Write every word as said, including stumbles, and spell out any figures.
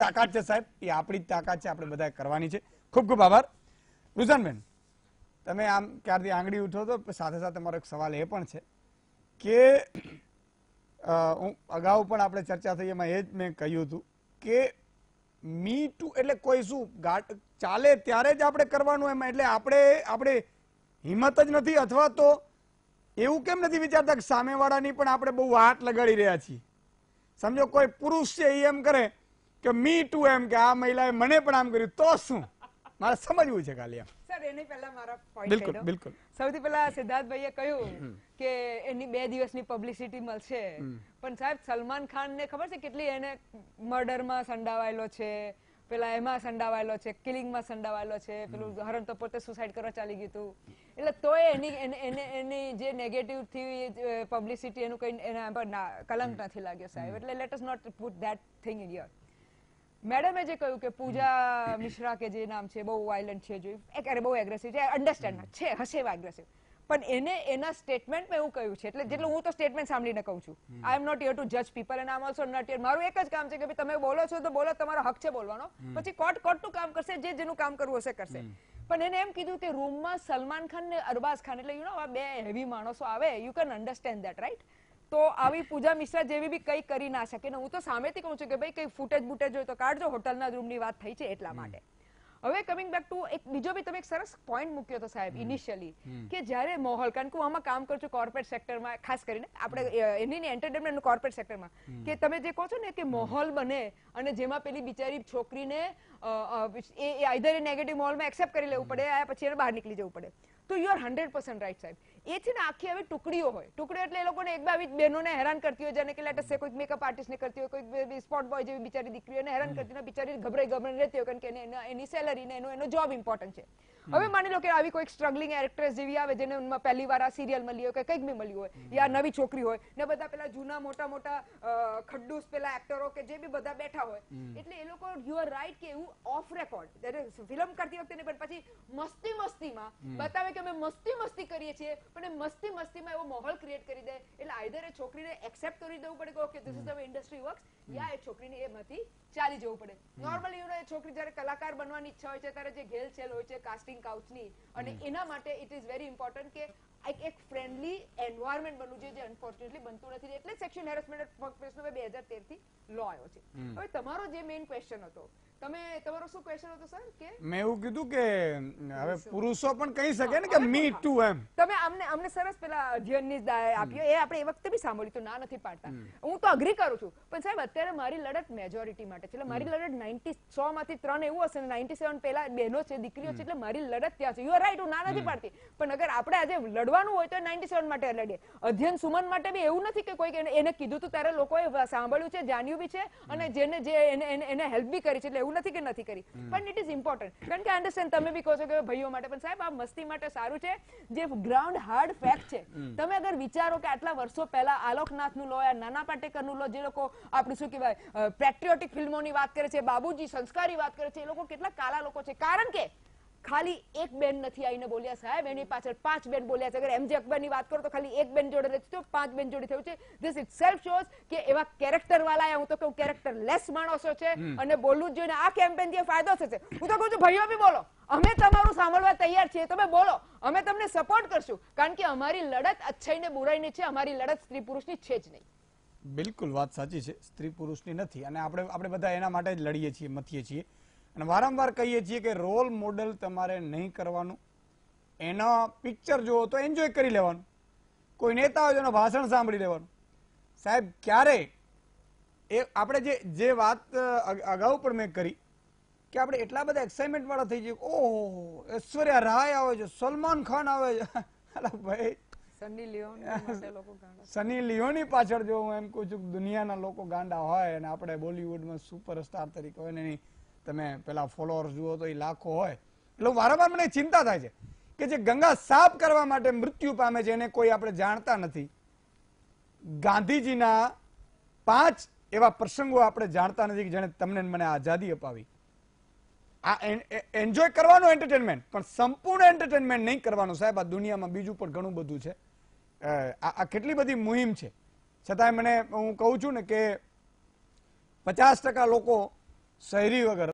તાકાત છે સાહેબ, એ આપણી જ તાકાત છે, આપણે બધાએ કરવાની છે. ખૂબ ખૂબ આભાર. રુઝાનબેન, તમે આમ ક્યારથી આંગળી ઉઠો તો સાથે સાથે મારો એક સવાલ એ પણ છે કે હું અગાઉ પણ આપણે ચર્ચા થઈ એમાં એ જ મેં કહ્યું હતું કે મી ટુ એટલે કોઈ શું ચાલે ત્યારે જ આપણે કરવાનું એમાં, એટલે આપણે આપણે હિંમત જ નથી અથવા તો એવું કેમ નથી વિચારતા કે સામેવાળાની પણ આપણે બહુ વાટ લગાડી રહ્યા છીએ. સમજો કોઈ પુરુષ છે એ એમ કરે કે મી ટુ, એમ કે આ મહિલાએ મને પણ આમ કર્યું તો શું, મારે સમજવું છે ખાલી એમ. સર એની પહેલા મારા પોઈન્ટ બિલકુલ બિલકુલ સૌથી પહેલા સિદ્ધાર્થભાઈએ કહ્યું કે એની બે દિવસની પબ્લિસિટી મળશે, પણ સાહેબ સલમાન ખાન ને ખબર છે કેટલી એને મર્ડરમાં સંડાવાયેલો છે, પેલા એમાં સંડાવાયેલો છે, કિલિંગમાં સંડાવાયેલો છે, પેલું હરણ તો પોતે સુસાઇડ કરવા ચાલી ગયું હતું. એટલે તોય એની એને એની જે નેગેટિવ થી પબ્લિસિટી એનું કઈ એના પર કલંક નથી લાગ્યો સાહેબ. એટલે let us not put that thing in here. મેડમે જે કહ્યું કે પૂજા મિશ્રા કે જે નામ છે બહુ વાયલન્ટ છે, જોઈ બહુ એગ્રેસિવ છે, અન્ડરસ્ટેન્ડ છે, હશે એવા એગ્રેસિવ, પણ એને એના સ્ટેટમેન્ટમાં એવું કહ્યું છે, એટલે જેટલું હું તો સ્ટેટમેન્ટ સાંભળીને કહું છું, I am not here to જજ people and I am also not here. મારું એક જ કામ છે કે તમે બોલો છો તો બોલો, તમારો હક છે બોલવાનો, પછી કોર્ટ કોર્ટનું કામ કરશે, જે જેનું કામ કરવું હશે કરશે. પણ એને એમ કીધું કે રૂમમાં સલમાન ખાન ને અરબાઝ ખાન એટલે યુ નો આ બે હેવી માણસો આવે, you can understand that right. તો આવી પૂજા મિશ્રા જેવી બી કઈ કરી ના શકે ને. હું તો સામેથી કહું છું કે ભાઈ કઈ ફૂટેજ બુટેજ હોય તો કાઢજો, હોટલના રૂમની વાત થઈ છે એટલા માટે. હવે કમિંગ બેક ટુ એક બીજો બી તમે એક સરસ પોઈન્ટ મૂક્યો હતો સાહેબ ઇનિશિયલી, કે જ્યારે માહોલ, કારણ કે હું આમાં કામ કરું છું કોર્પોરેટ સેક્ટરમાં, ખાસ કરીને આપણે એની એન્ટરટેનમેન્ટ કોર્પોરેટ સેક્ટરમાં, કે તમે જે કહો છો ને કે માહોલ બને અને જેમાં પેલી બિચારી છોકરીને એ આઈધર એ નેગેટિવ માહોલમાં એક્સેપ્ટ કરી લેવું પડે, આ પછી એને બહાર નીકળી જવું પડે. તો you are hundred percent right સાહેબ. એ છે ને આખી હવે ટુકડીઓ હોય, ટુકડીઓ એટલે એ લોકોને એક બે આવી બહેનોને હેરાન કરતી હોય, જેને કે લેટ અસ સે કોઈક મેકઅપ આર્ટિસ્ટને કરતી હોય, કોઈક સ્પોટ બોય જેવી બિચારી દીકરીઓને હેરાન કરતી હોય, બિચારી ગભરાઈ ગભરાઈ રહેતી હોય, કારણ કે એને એની સેલરી ને એનો એનો જોબ ઇમ્પોર્ટન્ટ છે. હવે માની લો કે આવી કોઈક સ્ટ્રગલિંગ એક્ટ્રેસ જેવી આવે જેને પહેલી વાર આ સિરિયલ મળી હોય કે કંઈક બી મળ્યું હોય, યા નવી છોકરી હોય ને બધા પેલા જૂના મોટા મોટા ખડ્ડુસ પેલા એક્ટરો કે જે બી બધા બેઠા હોય, એટલે એ લોકો યુ આર રાઈટ કે એવું ઓફ રેકોર્ડ ફિલ્મ કરતી વખતે નહીં, પણ પછી મસ્તી મસ્તીમાં બતાવે કે અમે મસ્તી મસ્તી કરીએ છીએ, પણ મસ્તી મસ્તીમાં એવો માહોલ ક્રિએટ કરી દે, એટલે આઈધર એ છોકરીને એક્સેપ્ટ કરી દેવું પડે કે okay this is the way industry works, યા એ છોકરીને એમાંથી ચાલી જવું પડે. નોર્મલી યુ નો એ છોકરી જ્યારે કલાકાર બનવાની ઈચ્છા હોય છે ત્યારે જે ઘેલ છેલ હોય છે કાસ્ટિંગ કાઉચની, અને એના માટે ઇટ ઇઝ વેરી ઇમ્પોર્ટન્ટ કે એક ફ્રેન્ડલી એન્વાયરમેન્ટ બનવું જોઈએ, જે અનફોર્ચ્યુનેટલી બનતું નથી. એટલે સેક્સ્યુઅલ હેરેસમેન્ટ પ્રશ્ન બે હજાર તેર થી લો આવ્યો છે. હવે તમારો જે મેઇન ક્વેશ્ચન હતો, તમે તમારો શું ક્વેશ્ચન હતો સર? કે મેં એવું કીધું કે હવે પુરુષો પણ કહી શકે ને કે મી ટુ એમ. તમે અમને અમને સરસ પેલા અધ્યયનની આપ્યો, એ આપણે એ વખતે બી સાંભળ્યું તો ના નથી પાડતા, હું તો અગ્રી કરું છું, પણ સાહેબ અત્યારે મારી લડત મેજોરિટી માટે છે. એટલે મારી લડત નાઇન્ટી સો માંથી ત્રણ એવું હશે ને નાઇન્ટી સેવન પેલા બહેનો છે, દીકરીઓ છે, એટલે મારી લડત ત્યાં છે. યુ આર રાઈટ, હું ના નથી પાડતી, પણ અગર આપણે આજે લડવાનું હોય તો નાઇન્ટી સેવન માટે લડીએ. અધ્યયન સુમન માટે બી એવું નથી કે કોઈ એને કીધું હતું ત્યારે લોકોએ સાંભળ્યું છે, જાણ્યું બી છે, અને જેને જે એને હેલ્પ બી કરી છે. એટલે એવું નથી કે નથી કરી, પણ ઇટ ઇઝ ઇમ્પોર્ટન્ટ, કારણ કે અંડરસ્ટેન્ડ તમે બી કહો છો કે ભાઈઓ માટે, પણ સાહેબ આ મસ્તી માટે સારું છે. જે ગ્રાઉન્ડ હાર્ડ ફેક્ટ છે, તમે અગર વિચારો કે આટલા વર્ષો પહેલા આલોકનાથનું લો, નાના પાટેકરનું લો, જે લોકો આપણે શું કહેવાય પેટ્રિયોટિક ફિલ્મોની વાત કરે છે, બાબુજી સંસ્કારી વાત કરે છે, એ લોકો કેટલા કાલા લોકો છે. કારણ કે ખાલી એક બેન નથી આવીને બોલ્યા સાહેબ, એની પાછળ પાંચ બેન બોલ્યા છે. અગર એમજે અકબરની વાત કરો તો ખાલી એક બેન જોડે રહેતી તો પાંચ બેન જોડે થયું છે. ધીસ ઇટ સેલ્ફ શોઝ કે એવા કેરેક્ટર વાળા, હું તો કહું કેરેક્ટર લેસ માણસો છે, અને બોલવું જ જોઈએ. આ કેમ્પેન થી ફાયદો થશે. હું તો કહું છું ભાઈઓ બી બોલો, અમે તમારું સાંભળવા તૈયાર છીએ, તમે બોલો, અમે તમને સપોર્ટ કરશું, કારણ કે અમારી લડત અચ્છાઈ ને બુરાઈ ની છે, અમારી લડત સ્ત્રી પુરુષની છે જ નહીં. બિલકુલ વાત સાચી છે, સ્ત્રી પુરુષની નથી, અને આપણે આપણે બધા એના માટે જ લડીએ છીએ, મથીએ છીએ, અને વારંવાર કહીએ છીએ કે રોલ મોડેલ તમારે નહીં કરવાનું. એના પિક્ચર જુઓ તો એન્જોય કરી લેવાનું, કોઈ નેતા હોય એનું ભાષણ સાંભળી લેવાનું. સાહેબ ક્યારે એ આપણે જે જે વાત અગાઉ પણ મેં કરી કે આપણે એટલા બધા એક્સાઇટમેન્ટ વાળા થઈ જઈએ, ઓહો ઐશ્વર્યા રાય આવે છે, સલમાન ખાન આવે છે, ભાઈ સની લિયોન માટે લોકો ગાંડા, સની લિયોની પાછળ જો હું એમ કહું છું દુનિયાના લોકો ગાંડા હોય, અને આપણે બોલિવૂડમાં સુપરસ્ટાર તરીકે હોય ને તમે પેલા ફોલોઅર્સ જુઓ તો એ લાખો હોય. એટલે વારંવાર મને ચિંતા થાય છે કે જે ગંગા સાફ કરવા માટે મૃત્યુ પામે છે એને કોઈ આપણે જાણતા નથી. ગાંધીજીના પાંચ એવા પ્રસંગો આપણે જાણતા નથી કે જેને તમને મને આઝાદી અપાવી. આ એન્જોય કરવાનું એન્ટરટેનમેન્ટ, પણ સંપૂર્ણ એન્ટરટેનમેન્ટ નહીં કરવાનું સાહેબ. આ દુનિયામાં બીજું પણ ઘણું બધું છે. આ કેટલી બધી મુહિમ છે, છતાંય મને હું કહું છું ને કે પચાસ ટકા લોકો શહેરી વગર